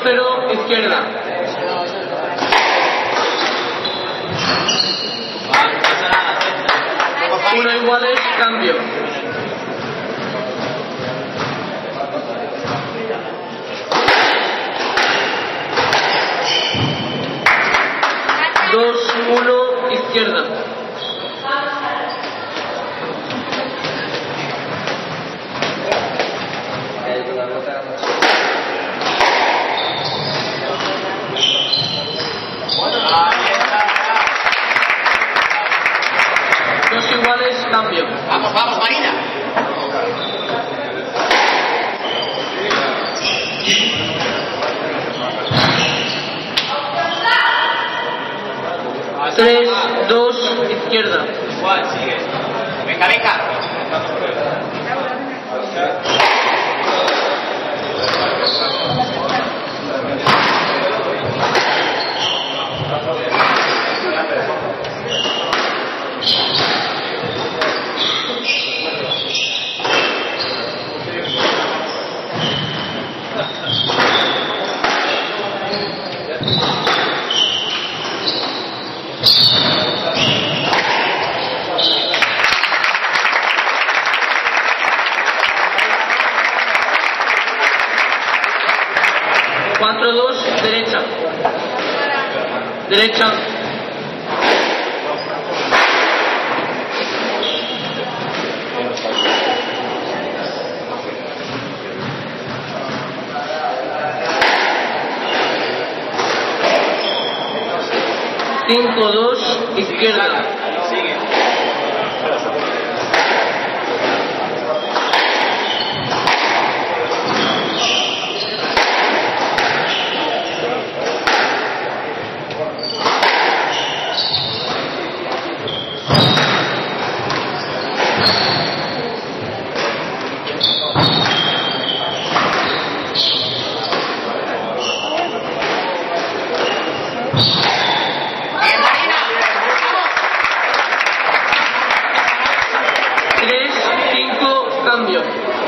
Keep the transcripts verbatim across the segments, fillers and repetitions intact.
cero izquierda. Uno iguales, cambio. Dos, uno, izquierda. Dos iguales, cambio. Vamos, vamos, Marina. Tres, dos, izquierda. Igual, sigue. Venga, venga. Cuatro, dos, derecha. Derecha. Cinco, dos, izquierda. Sigue. Tres, cinco, cambio.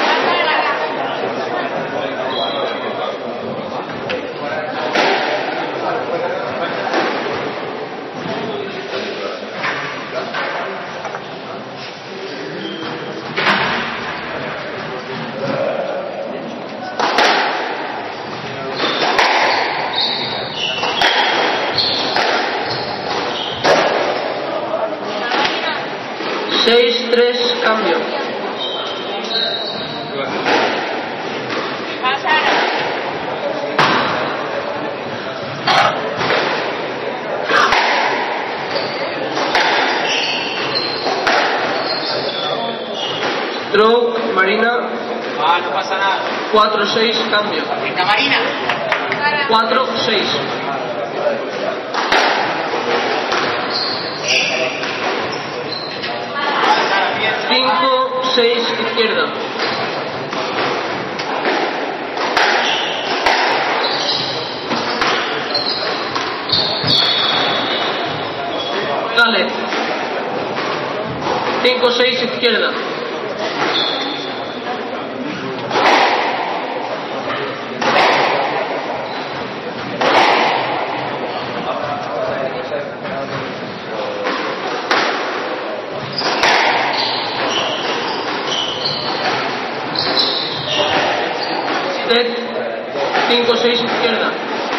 Seis, tres, cambio. Stroke, Marina. Ah, no pasa nada. Cuatro, seis, cambio. Venga, Marina. Cuatro, seis. Cinco, seis, izquierda. Dale. Cinco, seis, izquierda. Cinco, seis, izquierda.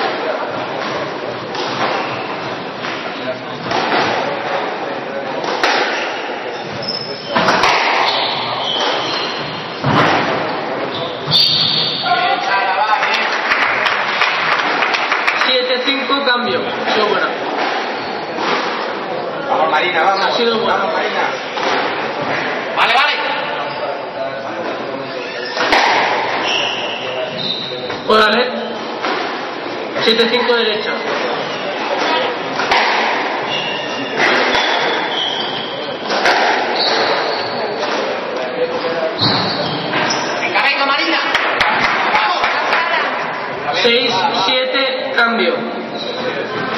Siete, cinco, cambio. Ha sido buena. Vamos, Marina, vamos. Ha sido buena. Vamos, Marina. Vale, vale. Hola, Red. siete, cinco, derecha. Venga, venga, Marina. Vamos. seis, siete, cambio.